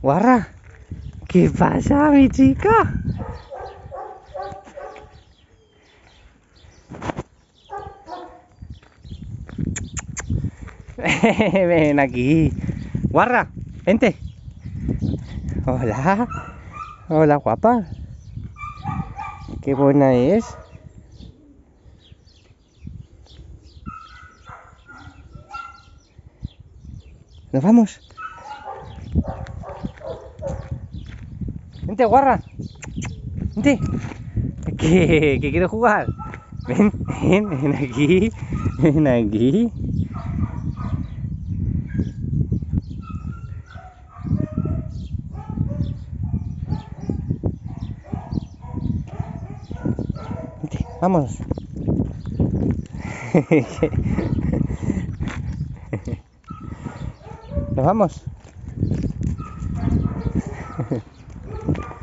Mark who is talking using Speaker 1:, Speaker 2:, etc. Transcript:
Speaker 1: Guarra, ¿qué pasa, mi chica? Ven aquí. Guarra, vente. Hola. Hola, guapa. Qué buena es. Nos vamos. Vente, guarra. Vente. ¿Que quiero jugar? Ven aquí. Ven aquí. Vente, vámonos. Nos vamos.